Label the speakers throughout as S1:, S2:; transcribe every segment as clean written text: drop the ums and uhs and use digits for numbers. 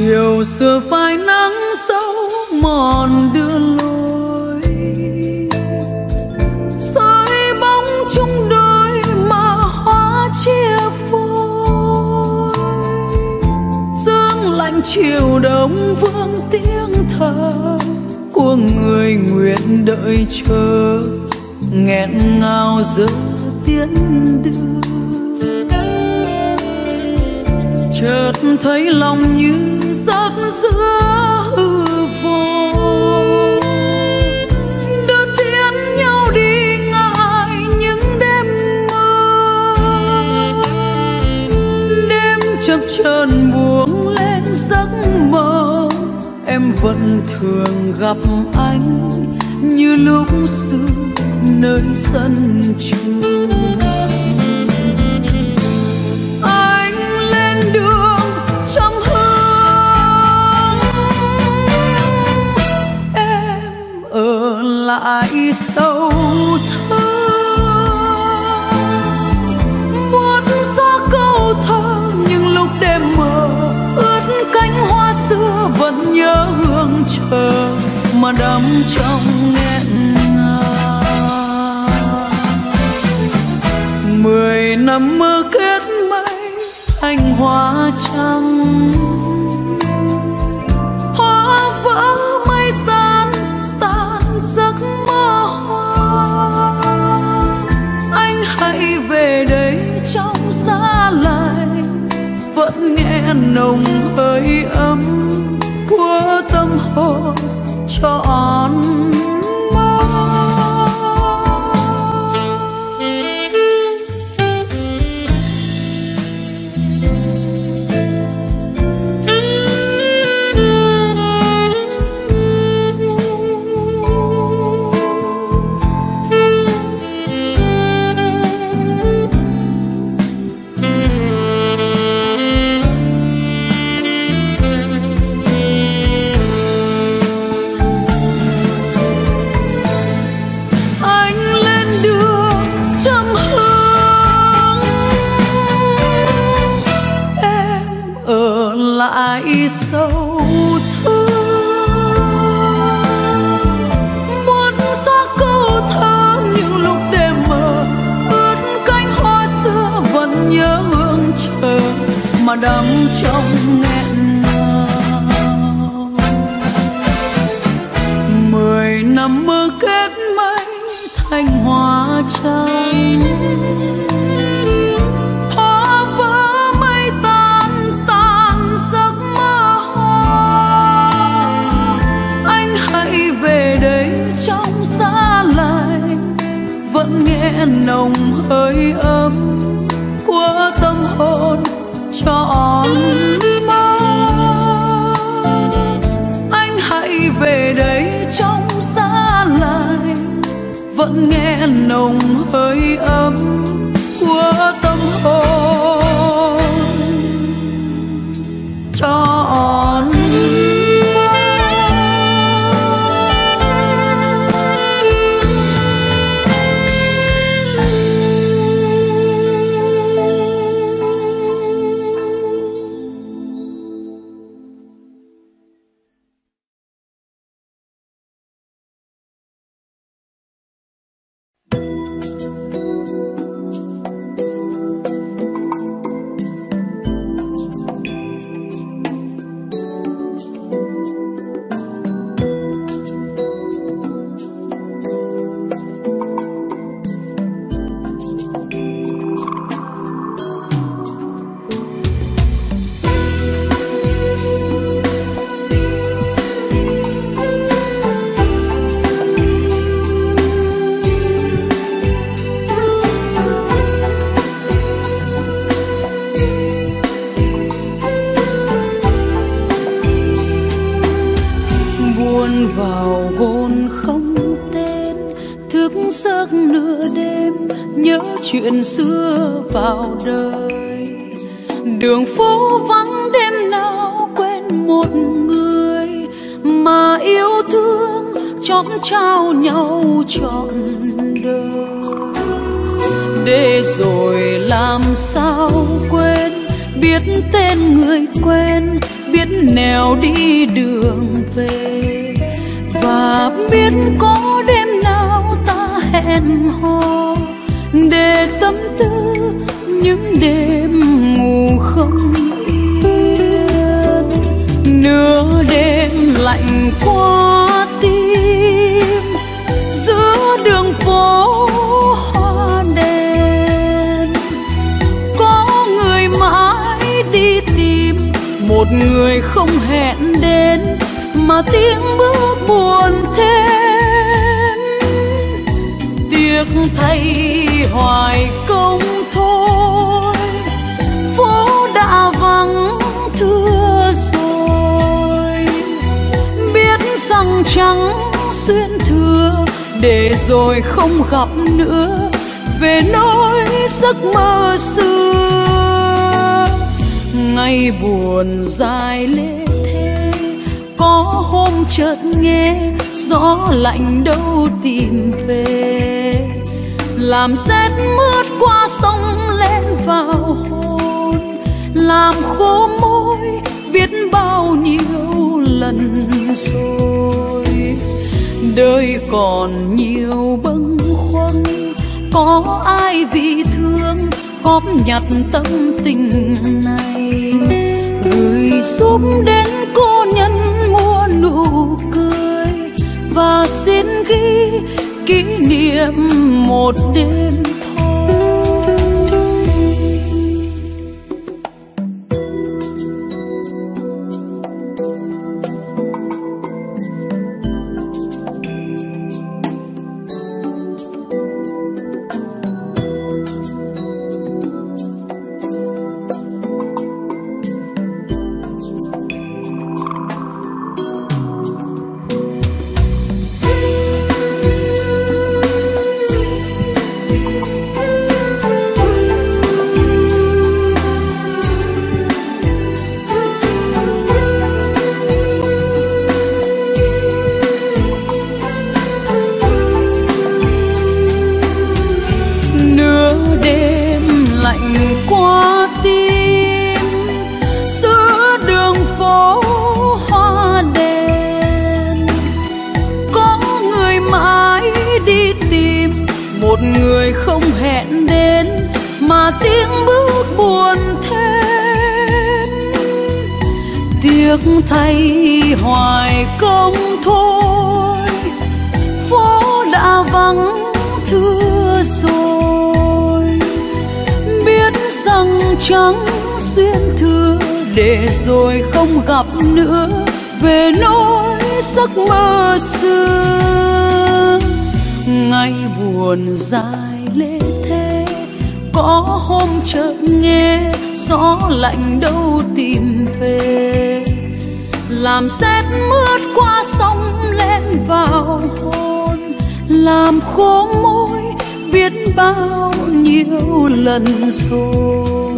S1: chiều xưa phai nắng sâu mòn đưa lối, soi bóng chung đôi mà hóa chia phôi. Sương lạnh chiều đông vương tiếng thở của người nguyện đợi chờ, nghẹn ngào giờ tiến đưa. Chợt thấy lòng như giấc giữa hư vô, đưa tiễn nhau đi ngại những đêm mơ. Đêm chập chờn buông lên giấc mơ, em vẫn thường gặp anh như lúc xưa nơi sân trường. Lại sâu thơ muốn gió câu thơ, nhưng lúc đêm mờ ướt cánh hoa xưa vẫn nhớ hương chờ mà đắm trong nghẹn ngào. 10 năm mơ kết mây thành hoa trắng, hoa vỡ mây tan giấc mơ hoa. Anh hãy về đây trong giá lạnh, vẫn nghe nồng hơi ấm của tâm hồn trọn mơ. Lại sâu thương muốn gió câu thơ, nhưng lúc đêm mờ ướt cánh hoa xưa vẫn nhớ hương chờ mà đắm trong nghẹn ngào. 10 năm mơ kết mây thành hoa trắng, vẫn nghe nồng hơi ấm của tâm hồn trọn mơ. Anh hãy về đây trong giá lạnh, vẫn nghe nồng hơi ấm của tâm hồn trọn. Vào hồn không tên, thức giấc nửa đêm nhớ chuyện xưa vào đời. Đường phố vắng đêm nào quên một người mà yêu thương chót trao nhau trọn đời. Để rồi làm sao quên, biết tên người quen, biết biết nẻo đi đường về, và biết có đêm nào ta hẹn hò để tâm tư những đêm ngủ không yên. Nửa đêm lạnh qua tim, giữa đường phố hoa đèn, có người mãi đi tìm một người không hẹn đến, mà tiếng bước buồn thêm. Tiếc thay hoài công thôi, phố đã vắng thưa rồi. Biết rằng chẳng xuyên thừa, để rồi không gặp nữa về nỗi giấc mơ xưa. Ngày buồn dài lê thê, có hôm chợt nghe gió lạnh đâu tìm về, làm rét mướt qua sông lên vào hồn, làm khô môi biết bao nhiêu lần rồi. Đời còn nhiều bâng khuâng, có ai vì thương góp nhặt tâm tình này, gửi giúp đến cô nhân mua nụ cười, và xin ghi kỷ niệm một đêm thôi. Người không hẹn đến, mà tiếng bước buồn thêm. Tiếc thay hoài công thôi, phố đã vắng thưa rồi. Biết rằng chẳng xuyên thừa, để rồi không gặp nữa về nỗi giấc mơ xưa. Ngày buồn dài lê thê, có hôm chợt nghe gió lạnh đâu tìm về, làm rét mướt qua sông lên vào hồn, làm khô môi biết bao nhiêu lần rồi.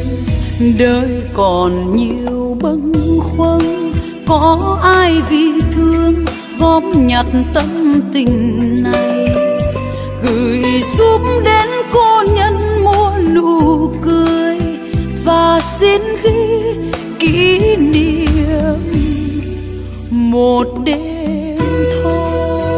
S1: Đời còn nhiều bâng khuâng, có ai vì thương góp nhặt tâm tình này, gửi giúp đến cô nhân mua nụ cười, và xin ghi kỷ niệm một đêm thôi.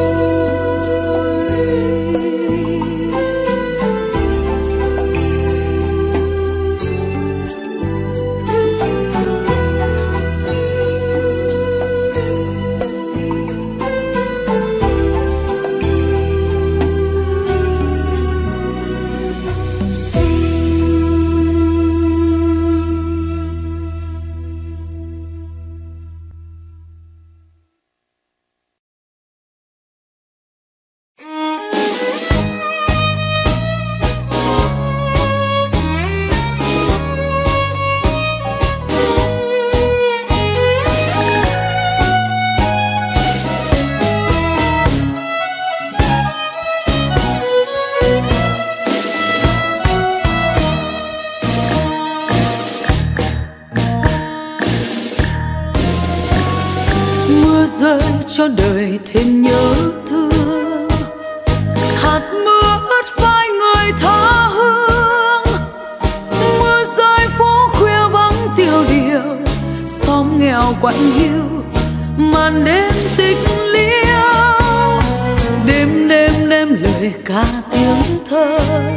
S1: Rơi cho đời thêm nhớ thương, hạt mưa ướt vai người tha hương. Mưa rơi phố khuya vắng tiêu điều, xóm nghèo quạnh hiu màn đêm tịch liêu. Đêm đêm đêm lời ca tiếng thơ,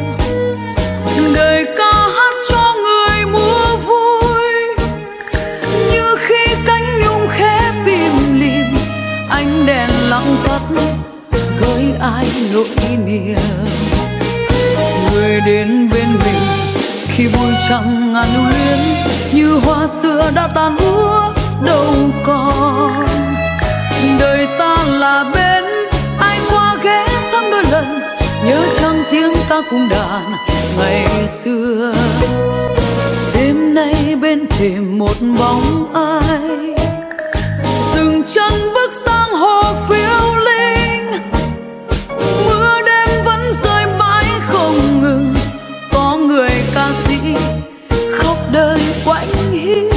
S1: đời ca hát cho người mua vui. Như khi cánh nhung khẽ bìm lìm, ánh đèn lặng tắt gợi ai nỗi niềm. Người đến bên mình khi vui chẳng ngàn lưu luyến, như hoa xưa đã tàn úa đâu còn. Đời ta là bên ai qua ghé thăm đôi lần, nhớ chăng tiếng ca cung đàn ngày xưa. Đêm nay bên thềm một bóng ai dừng chân bước sang hồ phiêu linh. Mưa đêm vẫn rơi mãi không ngừng, có người ca sĩ khóc đời quạnh hiu.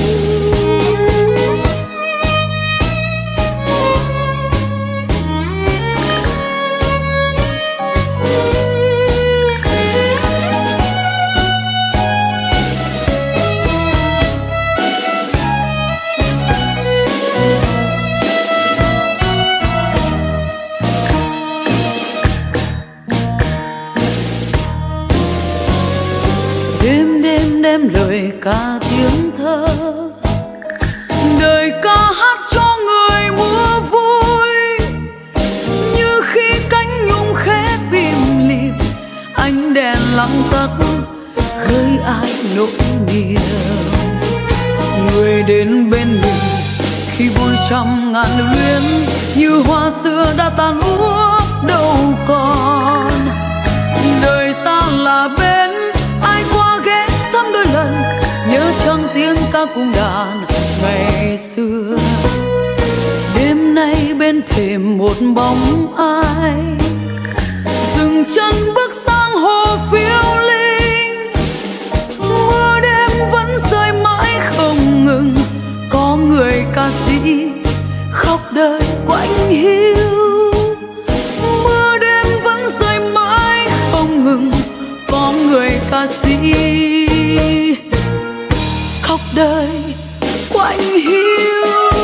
S1: Đêm lời ca tiếng thơ, đời ca hát cho người mua vui. Như khi cánh nhung khẽ bìm lìm, ánh đèn lặng tắt gợi ai nỗi niềm. Người đến bên mình khi vui trăm ngàn lưu luyến, như hoa xưa đã tàn úa đâu còn. Đời ta là bên ai qua ghé thăm đôi lần, nhớ chăng tiếng ca cung đàn ngày xưa. Đêm nay bên thềm một bóng ai dừng chân bước sang hồ phiêu linh. Mưa đêm vẫn rơi mãi không ngừng, có người ca sĩ khóc đời quạnh hiu. Mưa đêm vẫn rơi mãi không ngừng, có người ca sĩ khóc đời quạnh hiu.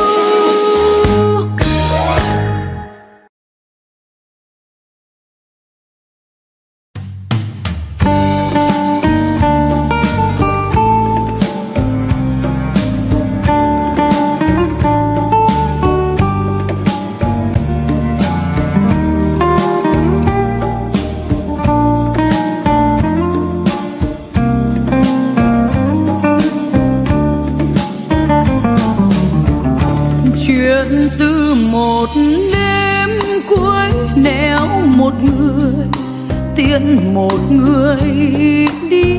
S1: Từ một đêm cuối nẻo một người tiễn một người đi,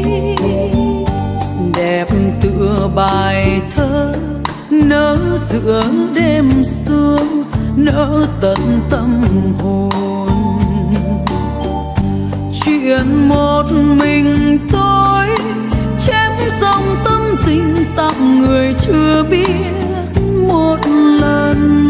S1: đẹp tựa bài thơ nở giữa đêm sương, nở tận tâm hồn. Chuyện một mình tôi chém dòng tâm tình tặng người chưa biết một lần.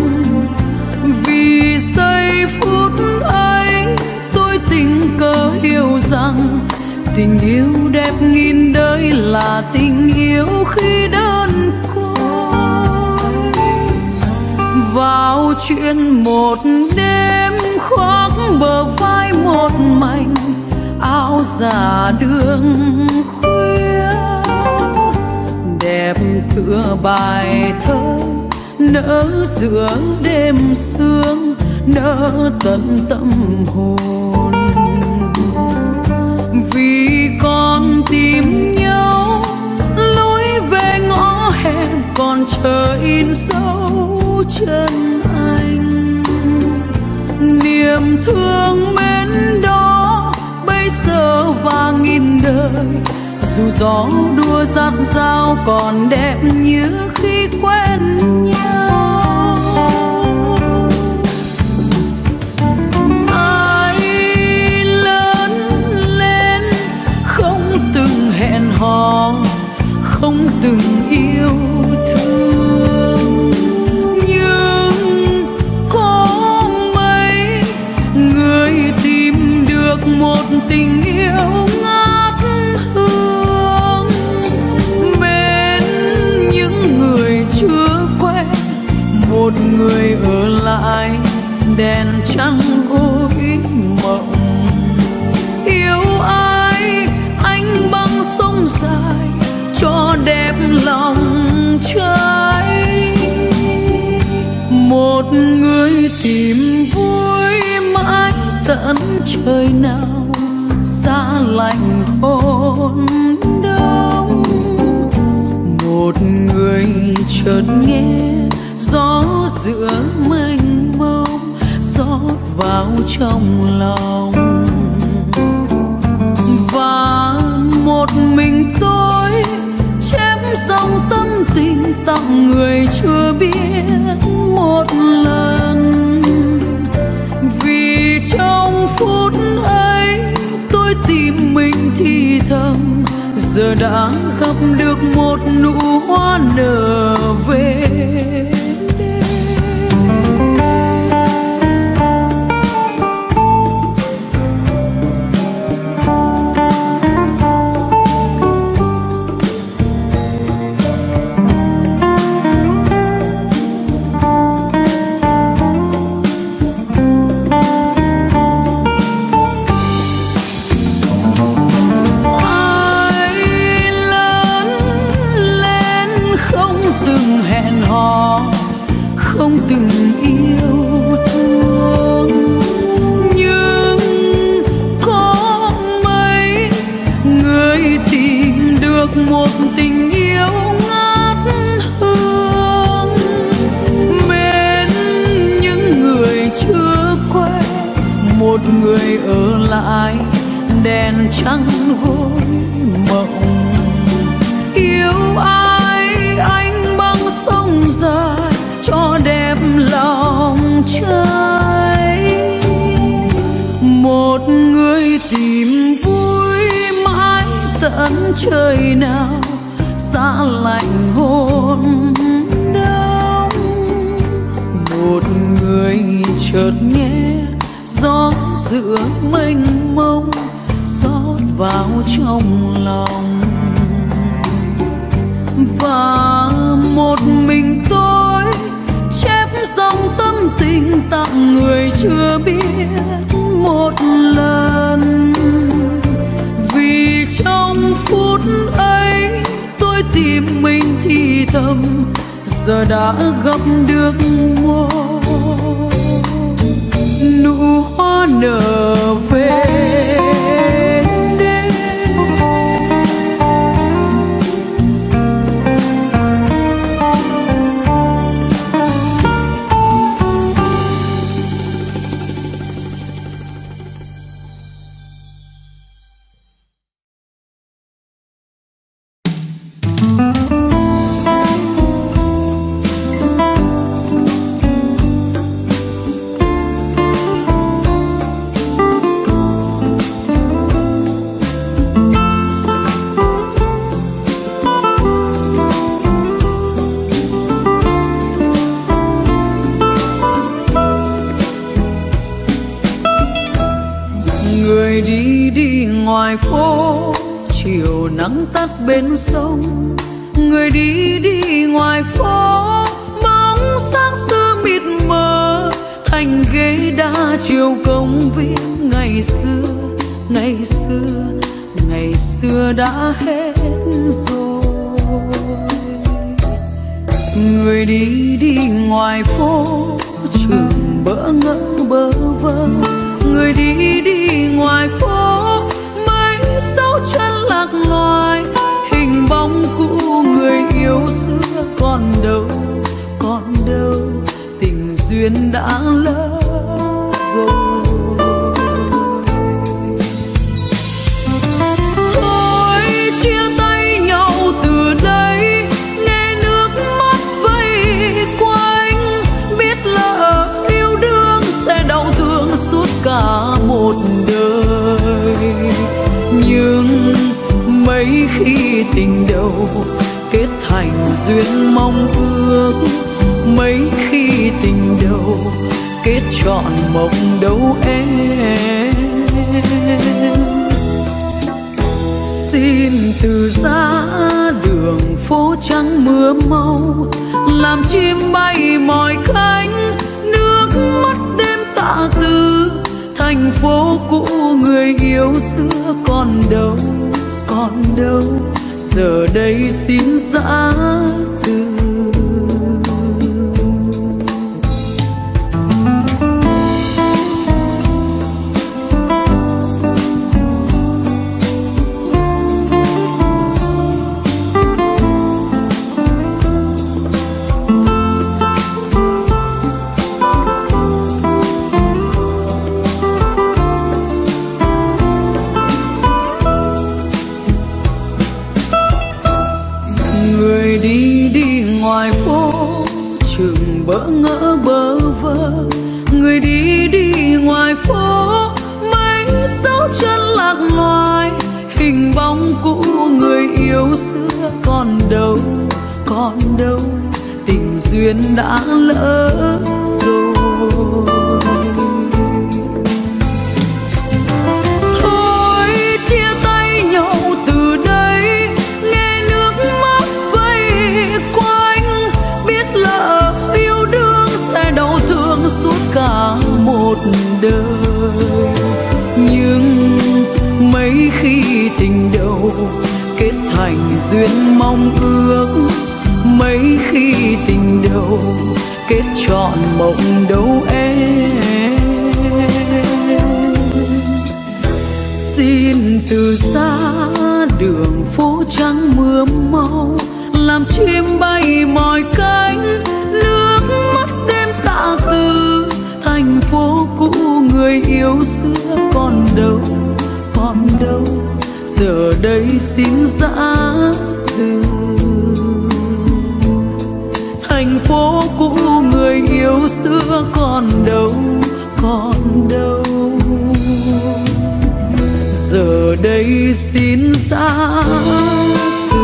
S1: Vì giây phút ấy tôi tình cờ hiểu rằng tình yêu đẹp nghìn đời là tình yêu khi đơn côi. Vào chuyện một đêm khoác bờ vai một mảnh áo giả đường khuya, đẹp tựa bài thơ nở giữa đêm sương, nở tận tâm hồn. Vì còn tìm nhau lối về ngõ hẹn, còn chờ in dấu chân anh. Niềm thương mến đó bây giờ và nghìn đời, dù gió đua dắt dao còn đẹp như khi quen nhau. Ai lớn lên không từng hẹn hò, không từng yêu thương, nhưng có mấy người tìm được một tình yêu ngát hương. Bên những người chưa trời nào giá lạnh hôn đông. Một người chợt nghe gió giữa mênh mông rót vào trong lòng, và một mình tôi chém dòng tâm tình tặng người chưa biết một lần. Vì trong phút ấy tôi tìm mình thì thầm, giờ đã gặp được một nụ hoa nở về đêm. Không từng yêu thương, nhưng có mấy người tìm được một tình yêu ngát hương. Bên những người chưa quen, một người ở lại đèn trắng gối mộng. Yêu ai anh băng sông dài cho đẹp lòng trai. Một người tìm vui mãi tận trời nào giá lạnh hôn đông. Một người chợt nghe gió giữa mênh mông rót vào trong lòng, và một mình tôi chép dòng tâm tình tặng người chưa biết một lần. Vì trong phút ấy tôi tìm mình thì thầm, giờ đã gặp được một nụ hoa nở về. Ngoài phố chiều nắng tắt bên sông, người đi đi ngoài phố bóng sáng xưa mịt mờ thành ghế đá chiều công viên. Ngày xưa, ngày xưa, ngày xưa đã hết rồi. Người đi đi ngoài phố trường bỡ ngỡ bơ vơ. Người đi đi ngoài phố dấu chân lạc loài, hình bóng cũ người yêu xưa còn đâu, còn đâu, tình duyên đã lỡ rồi. Thôi chia tay nhau từ đây, nghe nước mắt vây quanh, biết lỡ yêu đương sẽ đau thương suốt cả một đời. Nhưng mấy khi tình đầu kết thành duyên mong ước, mấy khi tình đầu kết trọn mộng đâu em. Xin từ giá đường phố trắng mưa mau, làm chim bay mỏi cánh, nước mắt đêm tạ từ. Thành phố cũ người yêu xưa còn đâu, còn đâu, giờ đây xin giã từ. chừng bỡ ngỡ bơ vơ. Người đi đi ngoài phố, mấy dấu chân lạc loài, hình bóng cũ người yêu xưa còn đâu, còn đâu, tình duyên đã lỡ rồi. Thôi chia tay nhau từ đây, nghe nước mắt vây quanh, biết lỡ yêu đương sẽ đau thương suốt cả một đời. Nhưng mấy khi tình đầu kết thành duyên mong ước, mấy khi tình đầu kết trọn mộng đâu em. Xin từ xa đường phố trắng mưa mau, làm chim bay mỏi cánh, nước mắt đêm tạ từ. Thành phố cũ người yêu xưa còn đâu, còn đâu, giờ đây xin giã từ. Thành phố cũ người yêu xưa còn đâu, còn đâu, giờ đây xin giã từ.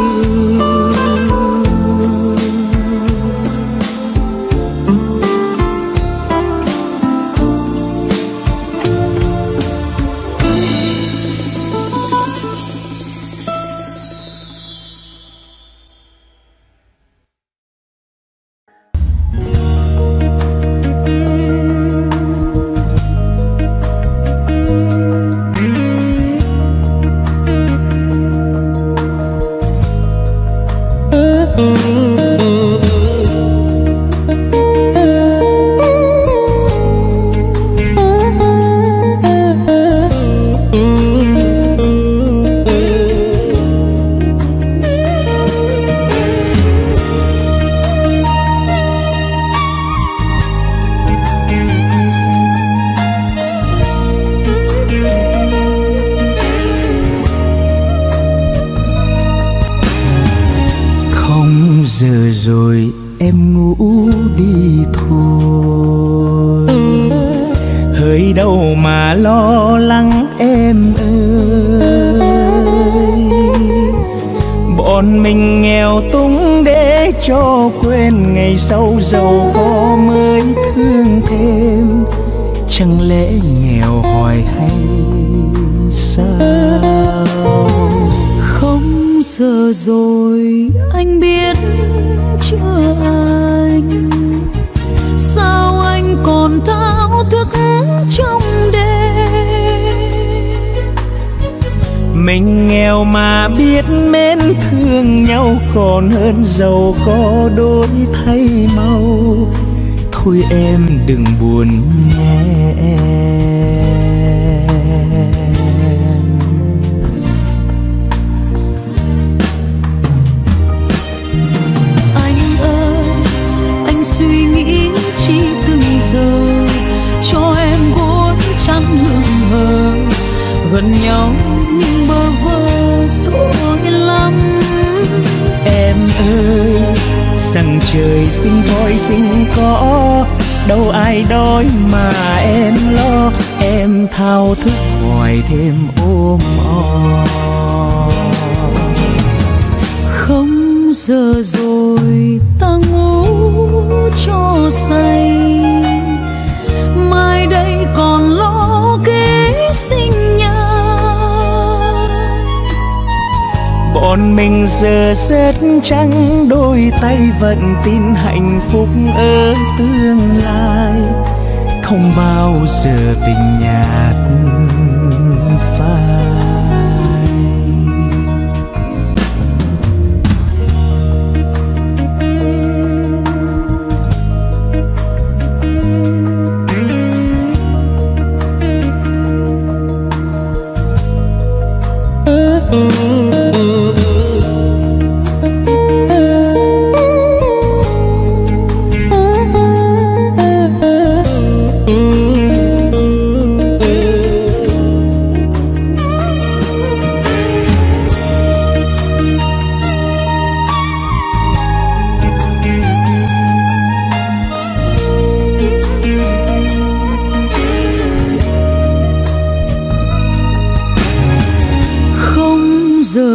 S2: Giờ rồi em ngủ đi thôi, hơi đâu mà lo lắng em ơi. Bọn mình nghèo túng để cho quên, ngày sau giàu có mới thương thêm. Chẳng lẽ nghèo hoài hay sao?
S1: Không giờ rồi anh biết chưa anh, sao anh còn thao thức trong đêm.
S2: Mình nghèo mà biết mến thương nhau, còn hơn giàu có đổi thay mau. Thôi em đừng buồn nhé
S1: suy nghĩ chi từng giờ, cho em gối chăn hững hờ, gần nhau nhưng bơ vơ tội lắm.
S2: Em ơi, rằng trời sinh voi sinh cỏ, đâu ai đói mà em lo. Em thao thức hoài thêm ôm o.
S1: Không giờ rồi ta ngủ cho say, mai đây còn lo kế sinh nhật.
S2: Bọn mình giờ rất trắng đôi tay, vẫn tin hạnh phúc ở tương lai. Không bao giờ tình nhạt phai.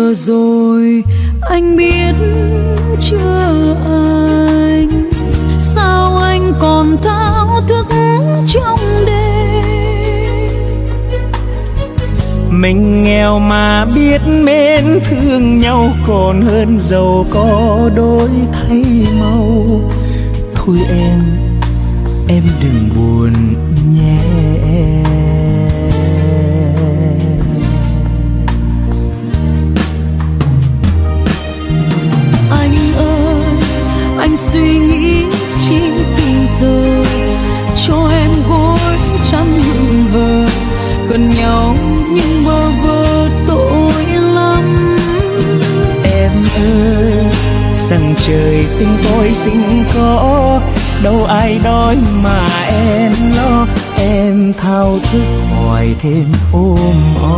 S1: giờ rồi anh biết chưa anh, sao anh còn thao thức trong đêm.
S2: Mình nghèo mà biết mến thương nhau còn hơn giàu có đổi thay màu. Thôi em đừng buồn nhé.
S1: Anh ơi, anh suy nghĩ chi từ giờ, cho em gối chăn hững hờ, gần nhau nhưng bơ vơ tội lắm.
S2: Em ơi, rằng trời sinh tôi sinh có, đâu ai đói mà em lo. Em thao thức hỏi thêm ôm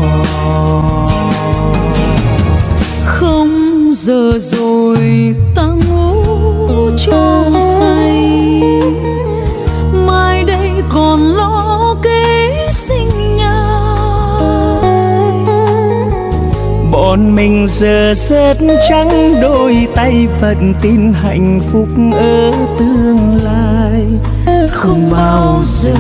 S1: Không giờ rồi ta ngủ cho say, mai đây còn lo kế sinh nhai.
S2: Bọn mình giờ rất trắng đôi tay, phận tin hạnh phúc ở tương lai không bao giờ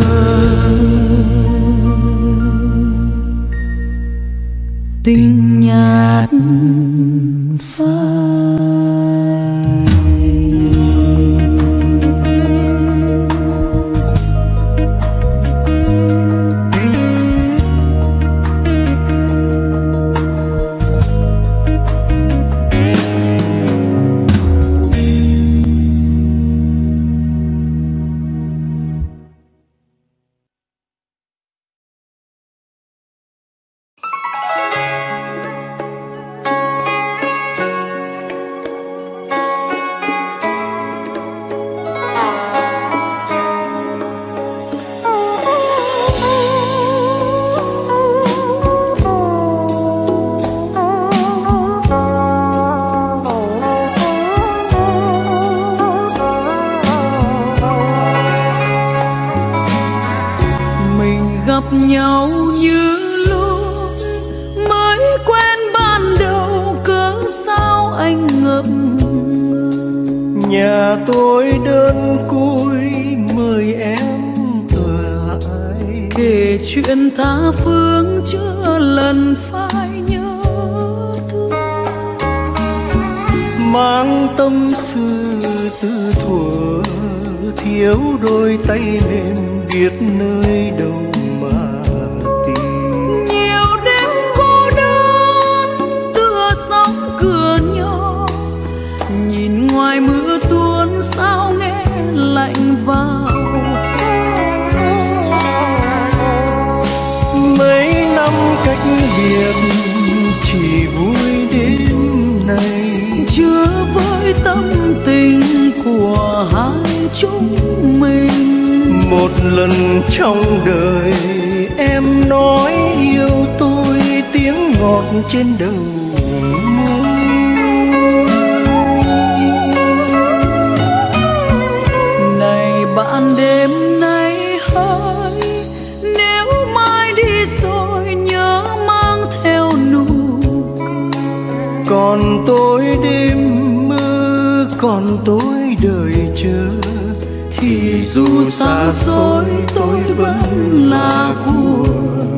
S1: tình nhạt phai. Gặp nhau như lúc mới quen ban đầu, cớ sao anh ngậm ngùi.
S2: Nhà tôi đơn côi mời em ở lại,
S1: kể chuyện tha phương chưa lần phai nhớ thương.
S2: Mang tâm sự từ thuở, thiếu đôi tay mềm biết nơi đâu.
S1: Ngoài mưa tuôn sao nghe lạnh vào.
S2: Mấy năm cách biệt chỉ vui đêm này,
S1: chưa với tâm tình của hai chúng mình.
S2: Một lần trong đời em nói yêu tôi, tiếng ngọt trên đầu.
S1: Bạn đêm nay hỡi, nếu mai đi rồi nhớ mang theo nụ cười.
S2: Còn tôi đêm mơ, còn tôi đợi chờ,
S1: thì dù xa xôi tôi vẫn là của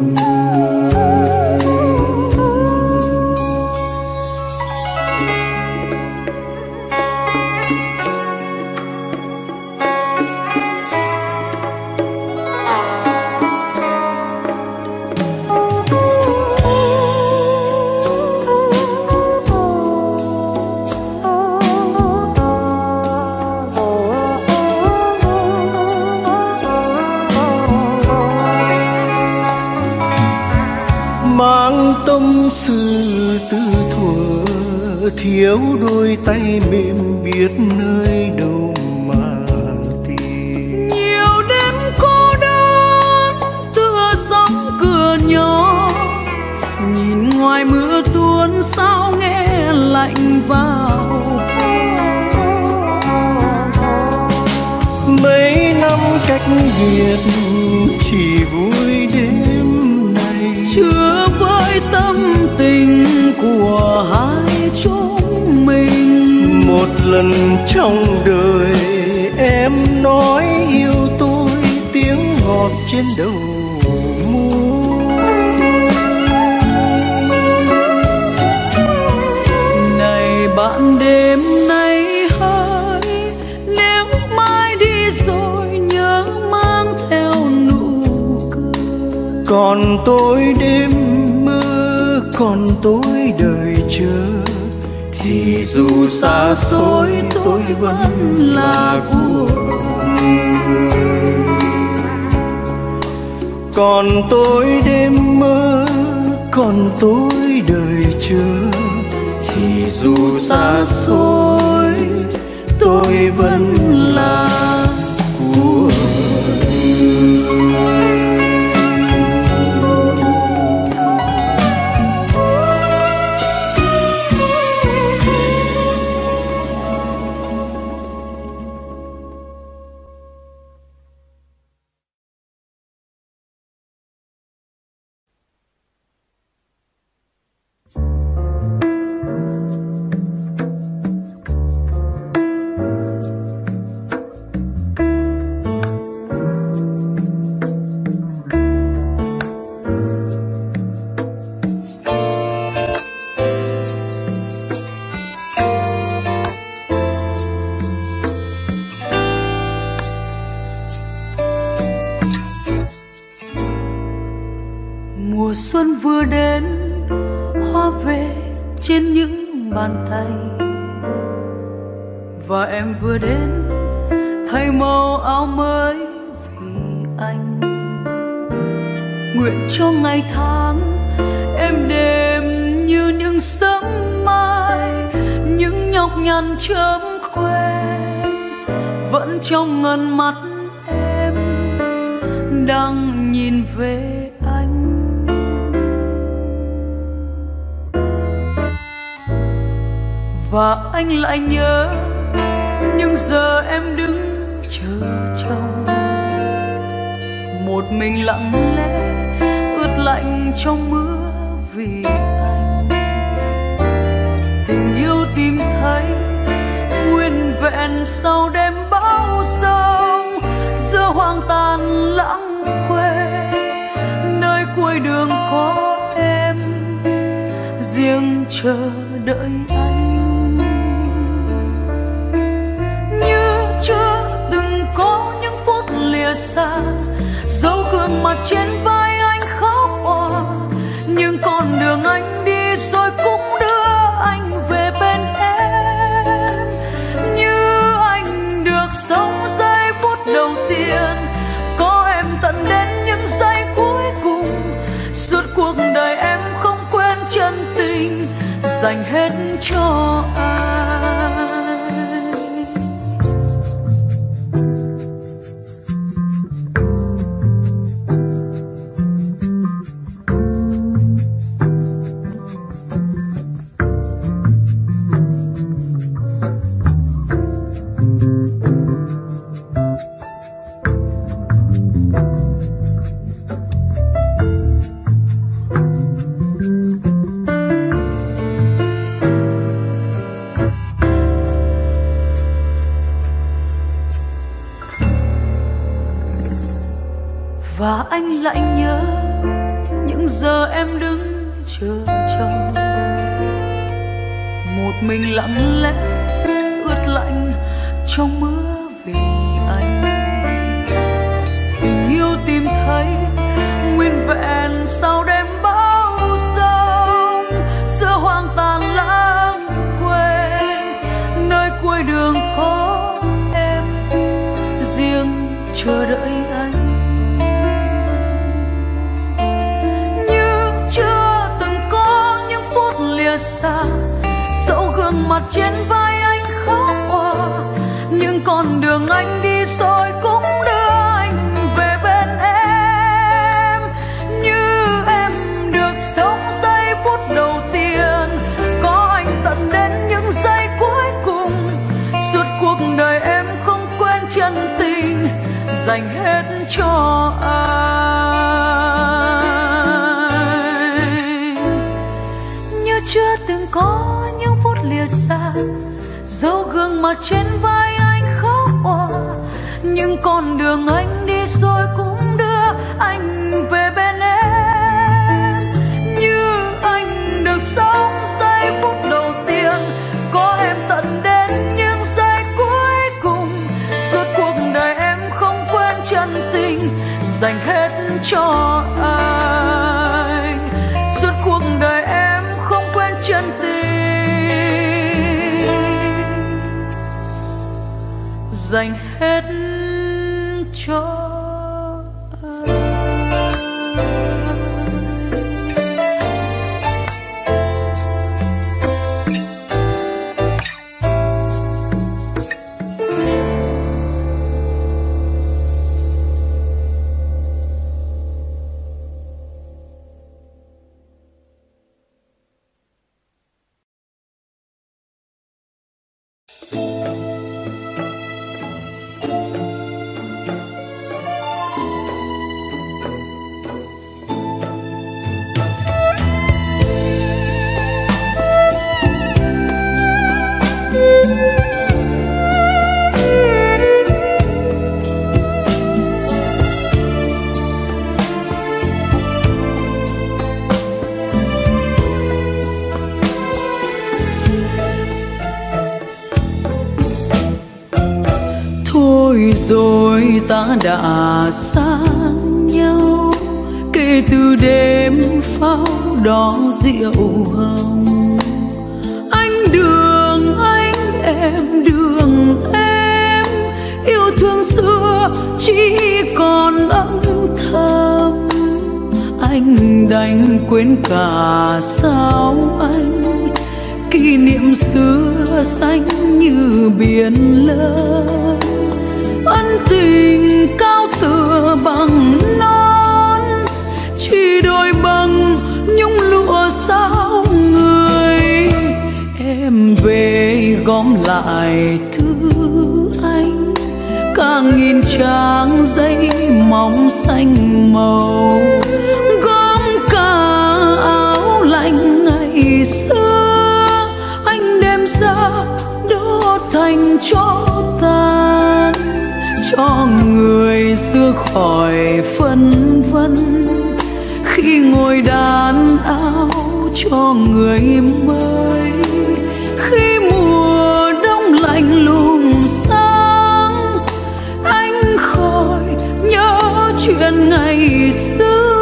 S2: tâm sự từ thuở, thiếu đôi tay mềm biết nơi đâu mà tìm.
S1: Nhiều đêm cô đơn tựa gióng cửa nhỏ, nhìn ngoài mưa tuôn sao nghe lạnh vào.
S2: Mấy năm cách biệt chỉ vui đêm này,
S1: chưa với tâm tình của
S2: lần trong đời em nói yêu tôi, tiếng ngọt trên đầu môi.
S1: Này bạn đêm nay hỡi, nếu mai đi rồi nhớ mang theo nụ cười.
S2: Còn tôi đêm mơ, còn tôi đời chờ, thì dù xa xôi tôi vẫn là của người. Còn tôi đêm mơ, còn tôi đời chờ, thì dù xa xôi tôi vẫn là của người.
S1: Mùa xuân vừa đến, hoa về trên những bàn tay, và em vừa đến thay màu áo mới vì anh. Nguyện cho ngày tháng êm đềm như những sớm mai, những nhọc nhằn chớm quên vẫn trong ngần mắt em đang nhìn về anh. Và anh lại nhớ những giờ em đứng chờ chồng, một mình lặng lẽ ướt lạnh trong mưa vì anh. Tình yêu tìm thấy nguyên vẹn sau đêm bão giông, giữa hoang tàn lãng quên, nơi cuối đường có em riêng chờ đợi anh. Chưa từng có những phút lìa xa, dấu gương mặt trên vai anh khóc òa, nhưng con đường anh đi rồi cũng đưa anh về bên em. Như anh được sống giây phút đầu tiên, có em tận đến những giây cuối cùng. Suốt cuộc đời em không quên chân tình dành hết cho anh. Và anh lại nhớ những giờ em đứng chờ chồng, một mình lặng lẽ ướt lạnh trong mưa vì anh. Tình yêu tìm thấy nguyên vẹn sau đêm bão giông, giữa hoang tàn lãng quên, nơi cuối đường có em riêng chờ đợi anh. Xa dẫu gương mặt trên vai anh khóc òa, nhưng con đường anh đi rồi cũng đưa anh về bên em. Như em được sống giây phút đầu tiên, có anh tận đến những giây cuối cùng. Suốt cuộc đời em không quên chân tình dành hết cho anh. Chưa từng có những phút lìa xa, dấu gương mặt trên vai anh khóc òa, nhưng con đường anh đi rồi cũng đưa anh về bên em. Như anh được sống giây phút đầu tiên, có em tận đến những giây cuối cùng. Suốt cuộc đời em không quên chân tình dành hết cho anh. Suốt cuộc đời em không quên chân tình dành hết cho anh. Rồi ta đã xa nhau kể từ đêm pháo đỏ rượu hồng. Anh đường anh em đường em, yêu thương xưa chỉ còn âm thầm. Anh đành quên cả sao anh, kỷ niệm xưa xanh như biển lớn. Ân tình cao tựa bằng non, chỉ đôi bằng nhung lụa sao người. Em về gom lại thư anh, cả nghìn trang giấy mỏng xanh màu. Gom cả áo lạnh ngày xưa, anh đem ra đốt thành tro tàn. Cho người xưa khỏi phân vân, khi ngồi đàn áo cho người mới. Khi mùa đông lạnh lùng sáng, anh khỏi nhớ chuyện ngày xưa.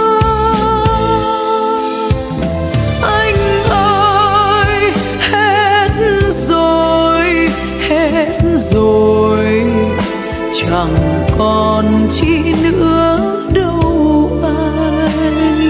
S1: Anh ơi hết rồi, hết rồi, chẳng còn chi nữa đâu anh.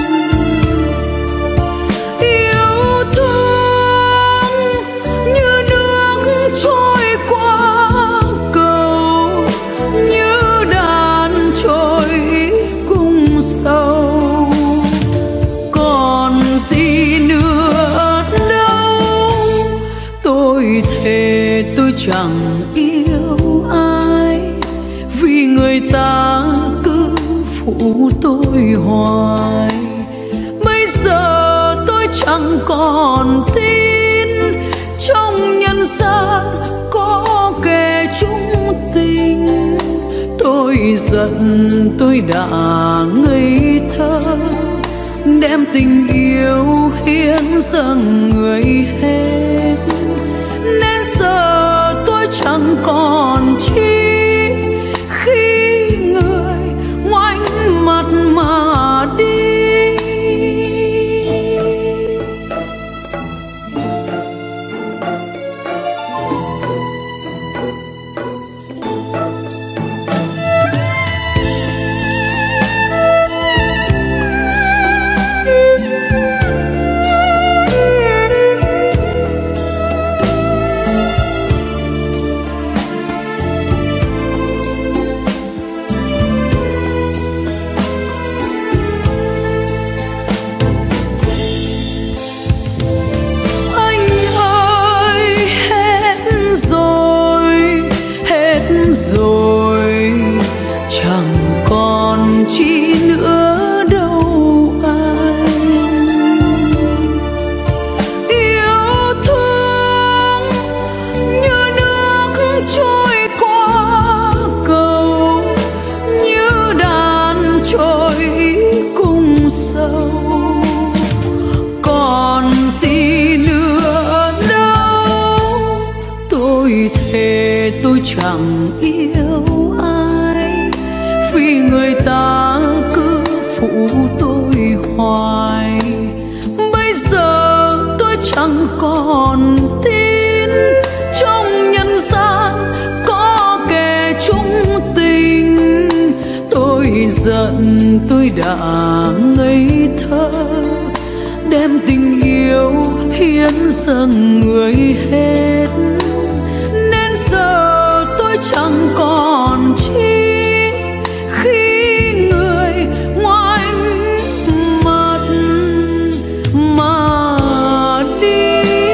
S1: Yêu thương như nước trôi qua cầu, như đàn trôi cùng sâu. Còn gì nữa đâu, tôi thề tôi chẳng yêu ai, vì người ta cứ phụ tôi hoài. Bây giờ tôi chẳng còn tin trong nhân gian có kẻ chung tình. Tôi giận tôi đã ngây thơ, đem tình yêu hiến dâng người hết. Nên giờ tôi chẳng còn chi khi người ngoảnh mặt mà đi. chẳng yêu ai, vì người ta cứ phụ tôi hoài. Bây giờ tôi chẳng còn tin trong nhân gian có kẻ chung tình. Tôi giận tôi đã ngây thơ, đem tình yêu hiến dâng người hết, nên giờ tôi chẳng còn chi khi người ngoảnh mặt mà đi.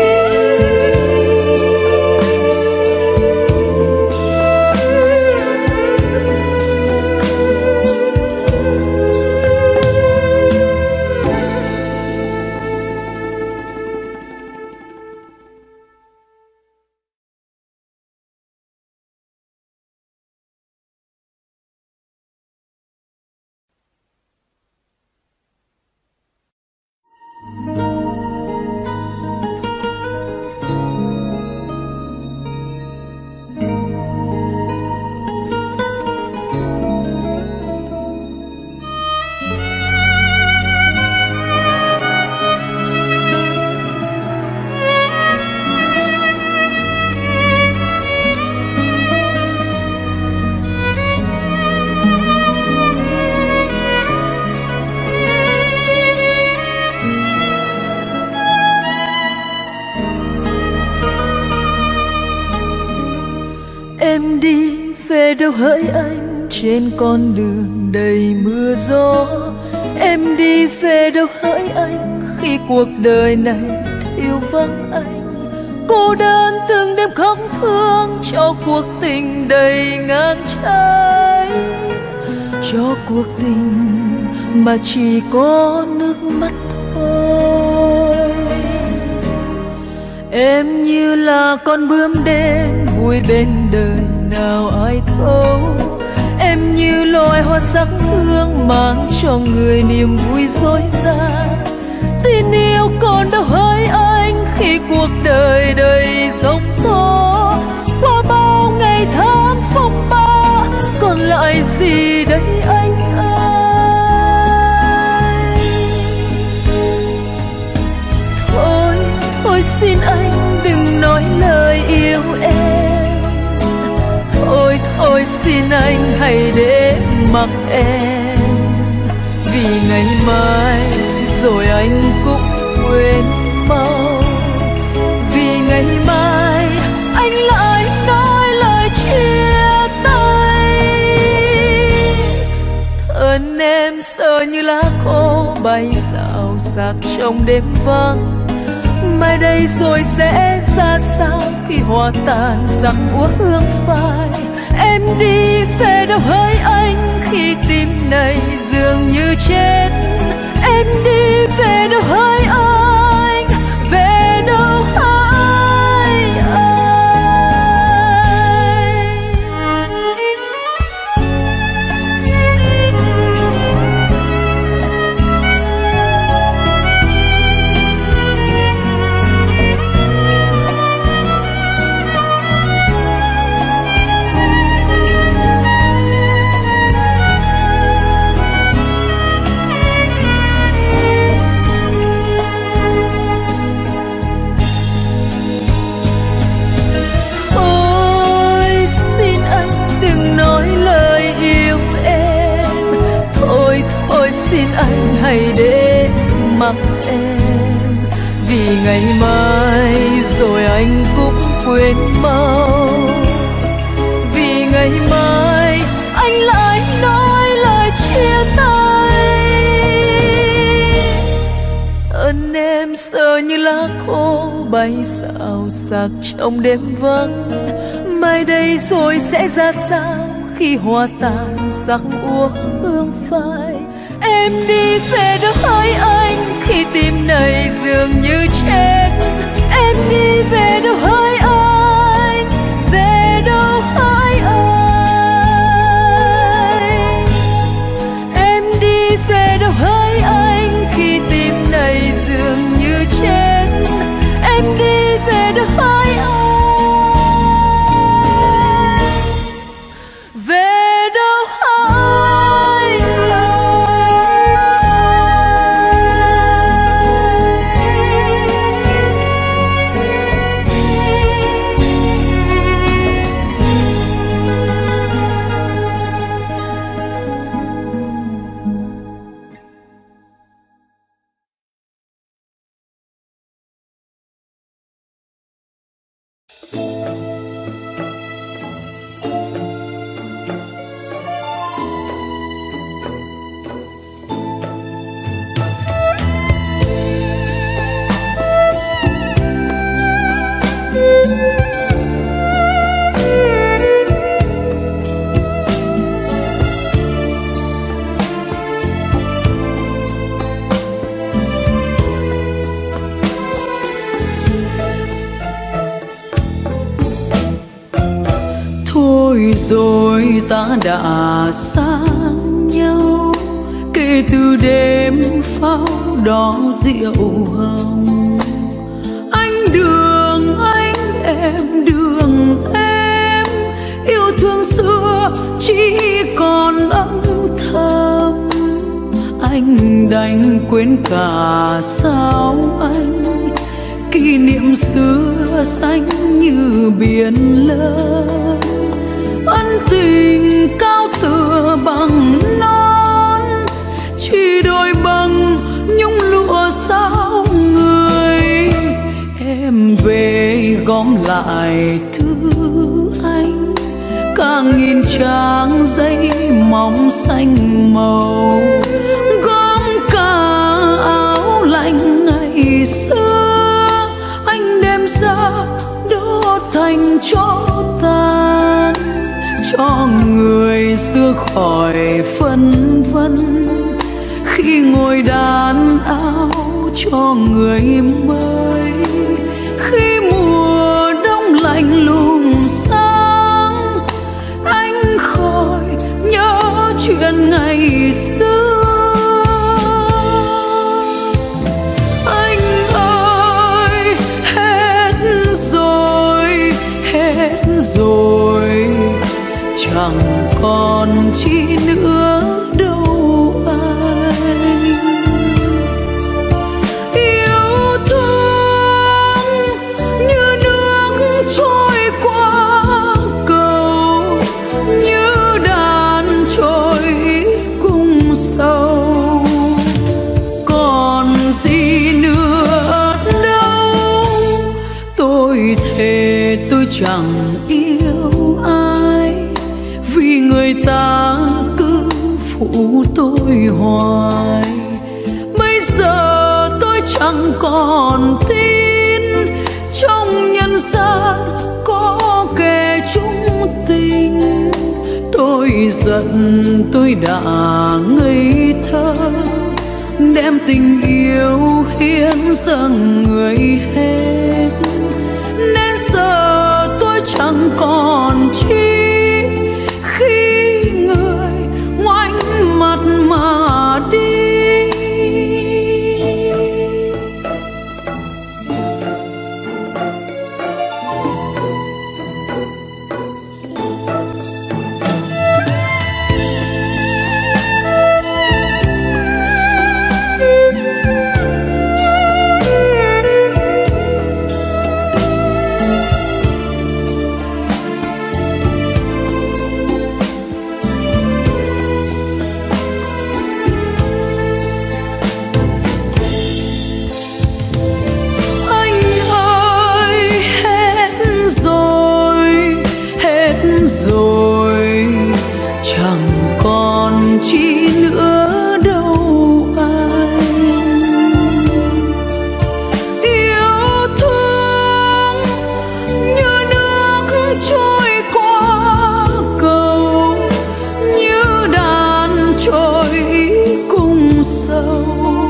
S3: Em đi về đâu hỡi anh trên con đường đầy mưa gió? Em đi về đâu hỡi anh khi cuộc đời này thiếu vắng anh? Cô đơn từng đêm khóc thương cho cuộc tình đầy ngang trái, cho cuộc tình mà chỉ có nước mắt thôi. Em như là con bướm đêm vui bên đời nào ai thấu. Em như loài hoa sắc hương mang cho người niềm vui dối gian. Tin yêu còn đâu hỡi anh khi cuộc đời đầy giông tố. Qua bao ngày tháng phong ba còn lại gì đây anh ơi? Thôi, thôi xin anh đừng nói lời yêu em. Thôi, thôi xin anh hãy để mặc em. Vì ngày mai rồi anh cũng quên mau. Vì ngày mai anh lại nói lời chia tay. Thân em giờ như lá khô bay xào xạc trong đêm vắng. Mai đây rồi sẽ ra sao khi hoa tàn sắc úa hương phai. Em đi về đâu hỡi anh khi tim này dường như chết. Em đi về đâu hỡi anh, về đâu hỡi anh. Xin anh hãy để mặc em. Vì ngày mai rồi anh cũng quên mau. Vì ngày mai anh lại nói lời chia tay. Thân em giờ như lá khô bay xào xạc trong đêm vắng. Mai đây rồi sẽ ra sao khi hoa tàn sắc úa hương phai. Em đi về đâu hỡi anh khi tim này dường như chết. Em đi về đâu hỡi anh, về đâu hỡi anh. Em đi về đâu hỡi anh khi tim này dường như chết. Em đi về đâu hỡi anh.
S1: Thôi rồi ta đã xa nhau, kể từ đêm pháo đỏ rượu hồng. Anh đường anh em đường em, yêu thương xưa chỉ còn âm thầm. Anh đành quên cả sao anh, kỷ niệm xưa xanh như biển lớn. Ân tình cao tựa bằng non, chỉ đôi bằng nhung lụa sao người. Em về gom lại thư anh, cả nghìn trang giấy mỏng xanh màu. Gom cả áo lạnh ngày xưa, anh đem ra đốt thành tro tàn. Cho người xưa khỏi phân vân, khi ngồi đàn áo cho người mới. Khi mùa đông lạnh lùng sáng, anh khỏi nhớ chuyện ngày xưa. Anh ơi hết rồi, hết rồi, chẳng còn chi nữa đâu anh. Yêu thương như nước trôi qua cầu, như đàn trôi cùng sâu. Còn gì nữa đâu, tôi thề tôi chẳng yêu ai, vì người ta cứ phụ tôi hoài. Bây giờ tôi chẳng còn tin trong nhân gian có kẻ chung tình. Tôi giận tôi đã ngây thơ, đem tình yêu hiến dâng người hết. Nên giờ tôi chẳng còn chi, khi người ngoảnh mặt mà đi. Rồi chẳng còn chi nữa đâu anh. Yêu thương như nước trôi qua cầu, như đàn trôi cùng sâu.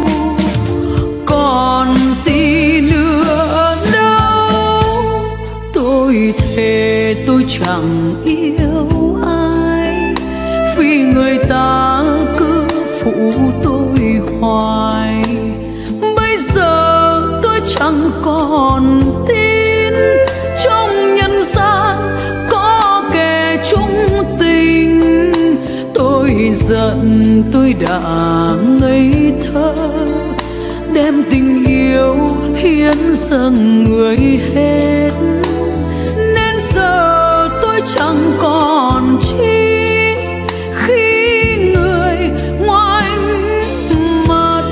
S1: Còn gì nữa đâu, tôi thề tôi chẳng yêu ai, vì người ta cứ phụ tôi hoài. Bây giờ tôi chẳng còn tin trong nhân gian có kẻ chung tình. Tôi giận tôi đã ngây thơ, đem tình yêu hiến dâng người hết. Nên giờ tôi chẳng còn chi, khi người ngoảnh mặt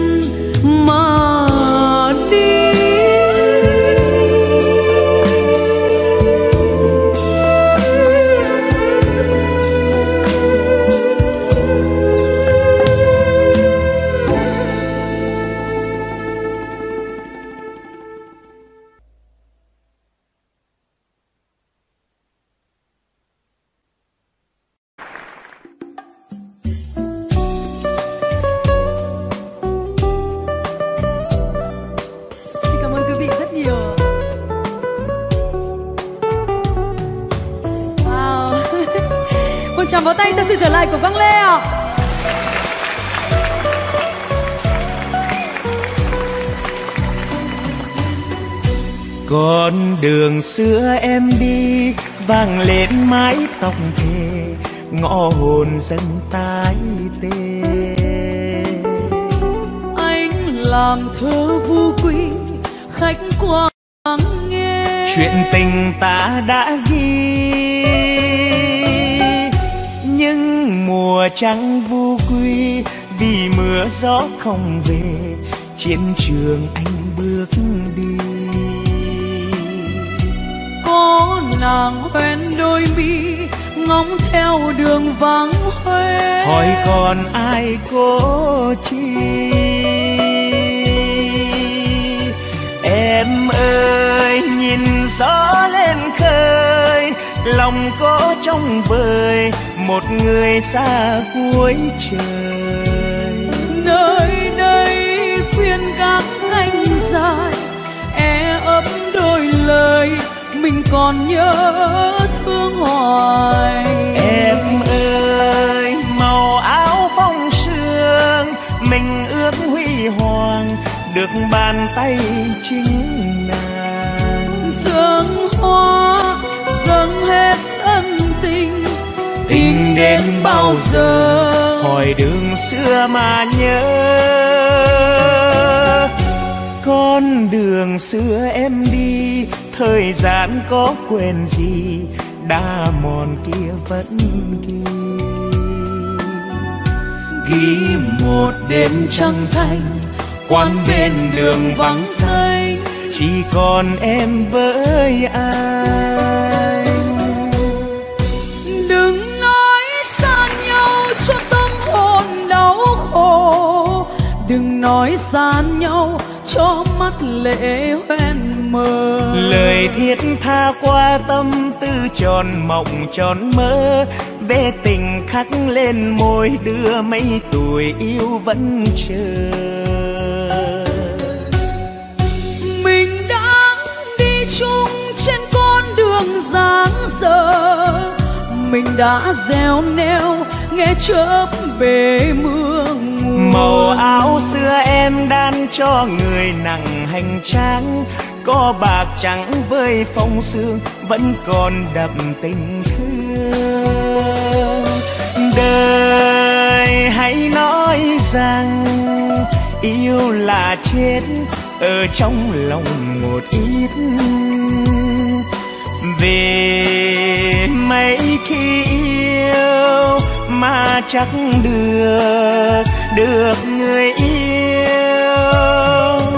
S1: mà đi. tràng vỗ tay cho sự trở lại của Quang Lê ạ.
S2: Con đường xưa em đi vang lên mái tóc thề, ngõ hồn dân tái tê.
S1: Anh làm thơ vu quy khách qua nghe,
S2: chuyện tình ta đã ghi, nhưng mùa trăng vu quy vì mưa gió không về, chiến trường anh bước đi.
S1: Có nàng hoen đôi mi ngóng theo đường vắng hoe,
S2: hỏi còn ai cố chi. Em ơi nhìn gió lên khơi, lòng có trong vời một người xa cuối trời.
S1: Nơi đây phiên gác canh dài, e ấp đôi lời mình còn nhớ thương hoài.
S2: Em ơi màu áo phong sương, mình ước huy hoàng được bàn tay chính nàng.
S1: Dâng hoa dâng hết ân tình, tình đến bao giờ
S2: hỏi đường xưa mà nhớ. Con đường xưa em đi, thời gian có quên gì, đã mòn kia vẫn ghi.
S1: Ghi một đêm trăng thanh, quán bên đường vắng tênh,
S2: chỉ còn em với anh.
S1: đừng nói xa nhau cho tâm hồn đau khổ, đừng nói xa nhau cho mắt lệ hoen mờ.
S2: Lời thiết tha qua tâm tư tròn mộng tròn mơ, về tình khắc lên môi đưa mấy tuổi yêu vẫn chờ.
S1: Mình đã đi chung trên con đường dáng dở, mình đã gieo neo nghe chớp bể mưa ngùa.
S2: Màu áo xưa em đan cho người nặng hành trang, có bạc trắng với phong sương vẫn còn đậm tình thương. Đời hãy nói rằng yêu là chết, ở trong lòng một ít. Về mấy khi yêu mà chắc được người yêu.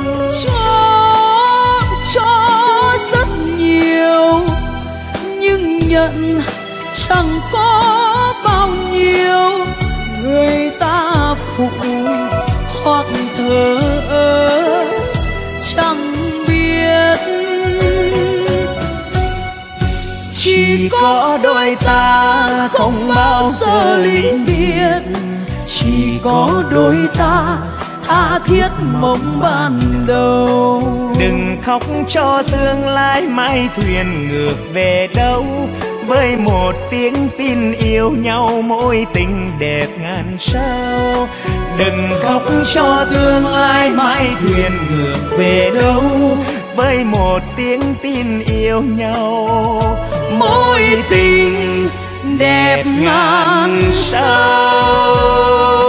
S1: Cho rất nhiều nhưng nhận chẳng có bao nhiêu, người ta phụ hoặc thờ ơ chẳng biết.
S2: Chỉ có đôi ta không bao giờ ly biệt,
S1: chỉ có đôi ta tha thiết mộng ban đầu.
S2: Đừng khóc cho tương lai mai thuyền ngược về đâu, với một tiếng tin yêu nhau mối tình đẹp ngàn sao. Đừng khóc cho tương lai mai thuyền ngược về đâu, với một tiếng tin yêu nhau mối tình đẹp ngàn sao.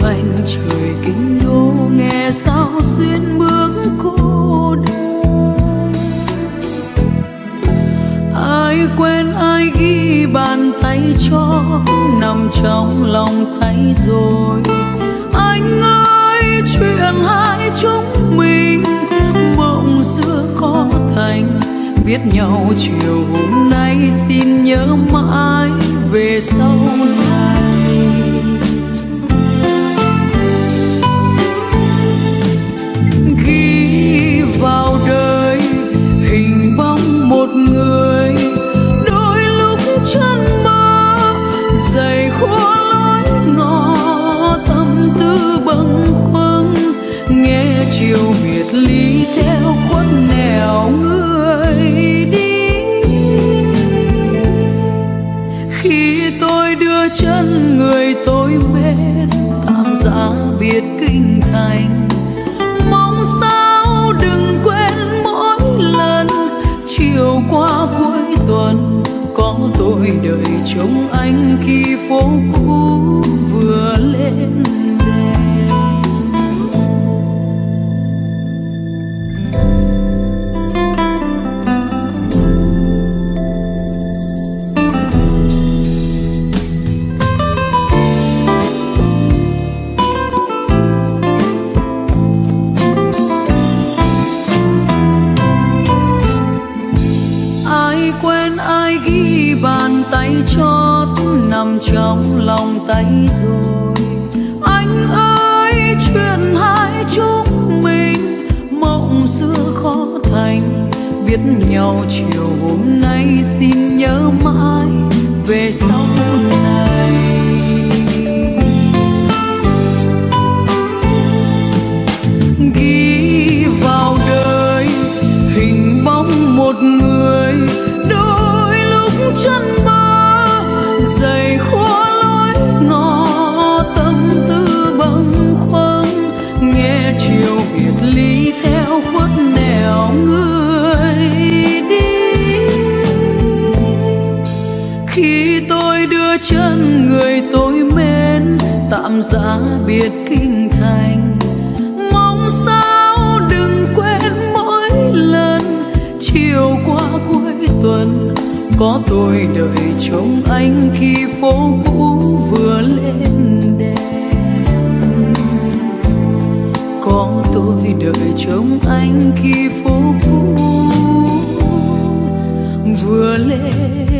S1: vành trời kinh đô nghe sao xuyên bước cô đơn. Ai quên ai ghi bàn tay cho nằm trong lòng tay rồi. Anh ơi chuyện hai chúng mình mộng xưa có thành, biết nhau chiều hôm nay xin nhớ mãi về sau này. Ghi vào đời hình bóng một người, đôi lúc chân mơ dày khô lối ngõ tâm tư bâng khuâng, nghe chiều biệt ly theo khuất nẻo người đi. Khi tôi đưa chân người tôi mến tạm giá biệt kinh thành, mong sao đừng quên mỗi lần chiều qua cuối tuần có tôi đợi trông anh khi phố cũ vừa lên đèn. Bàn tay chót nằm trong lòng tay rồi. Anh ơi chuyện hai chúng mình mộng xưa khó thành, biết nhau chiều hôm nay xin nhớ mãi về sau này. Ghi vào đời hình bóng một người, chân mơ dày khô lối ngõ tâm tư bâng khuâng, nghe chiều biệt ly theo khuất nẻo người đi. Khi tôi đưa chân người tôi mến tạm giá biệt kinh thành, mong sao đừng quên mỗi lần chiều qua cuối tuần có tôi đợi trông anh khi phố cũ vừa lên đèn. Có tôi đợi trông anh khi phố cũ vừa lên